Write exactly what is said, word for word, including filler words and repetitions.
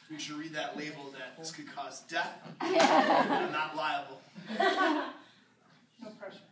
You should read that label that this could cause death. I'm not liable. No pressure.